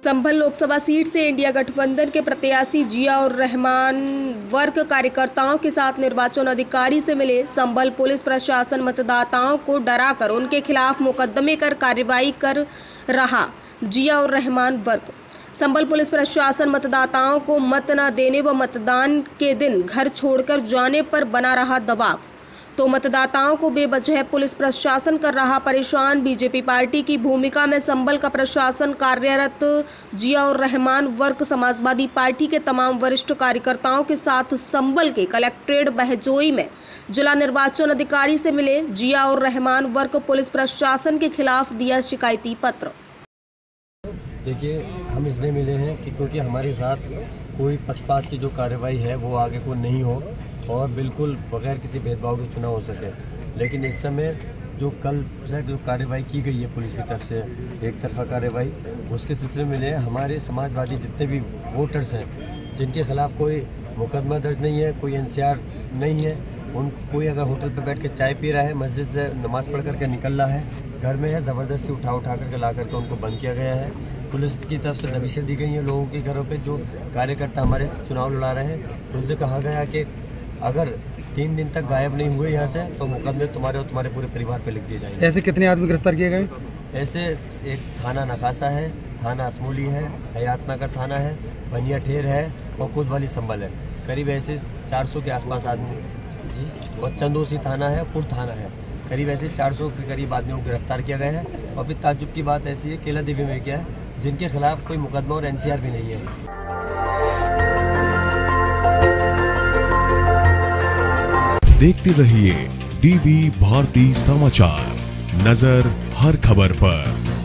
संभल Lok Sabha seat से India गठबंधन के प्रत्याशी जिया उर रहमान वर्ग कार्यकर्ताओं के साथ निर्वाचन अधिकारी से मिले। संभल पुलिस प्रशासन मतदाताओं को डराकर उनके खिलाफ मुकदमे कर कार्रवाई कर रहा। जिया उर रहमान वर्ग। संभल पुलिस प्रशासन मतदाताओं को मत न देने व मतदान के दिन घर छोड़कर जाने पर बना रहा दबाव, तो मतदाताओं को बेवजह पुलिस प्रशासन कर रहा परेशान। बीजेपी पार्टी की भूमिका में संभल का प्रशासन कार्यरत जिया उर रहमान वर्ग समाजवादी पार्टी के तमाम वरिष्ठ कार्यकर्ताओं के साथ संभल के कलेक्ट्रेट बहजोई में जिला निर्वाचन अधिकारी से मिले। जिया उर रहमान वर्ग पुलिस प्रशासन के खिलाफ दिया शिकायती पत्र। देखिए, हम इसलिए मिले हैं कि क्योंकि हमारे साथ कोई पक्षपात की जो कार्रवाई है वो आगे को नहीं हो और बिल्कुल बगैर किसी भेदभाव के चुनाव हो सके। लेकिन इस समय जो कल से जो कार्रवाई की गई है पुलिस की तरफ से, एक तरफा कार्रवाई, उसके सिलसिले में मिले हमारे समाजवादी जितने भी वोटर्स हैं जिनके खिलाफ कोई मुकदमा दर्ज नहीं है, कोई एनसीआर नहीं है, उन कोई अगर होटल पर बैठ के चाय पी रहा है, मस्जिद से नमाज़ पढ़ करके निकल रहा है, घर में है, ज़बरदस्ती उठा करके ला करके उनको बंद किया गया है। पुलिस की तरफ से दबिशें दी गई हैं लोगों के घरों पे जो कार्यकर्ता हमारे चुनाव लड़ा रहे हैं। उनसे कहा गया कि अगर 3 दिन तक गायब नहीं हुए यहाँ से तो मुकदमे तुम्हारे और तुम्हारे पूरे परिवार पे लिख दिए जाएंगे। ऐसे कितने आदमी गिरफ्तार किए गए? ऐसे एक थाना नखासा है, थाना असमोली है, हयातनगर थाना है, बनिया ठेर है और कुदवाली संभल है। करीब ऐसे 400 के आसपास आदमी जी, और चंदोसी थाना है, पुर थाना है। करीब ऐसे 400 के करीब आदमियों को गिरफ्तार किया गया है। और फिर ताज्जुब की बात ऐसी है, केला देवी में क्या है जिनके खिलाफ कोई मुकदमा और एनसीआर भी नहीं है। देखते रहिए डीवी भारती समाचार, नजर हर खबर पर।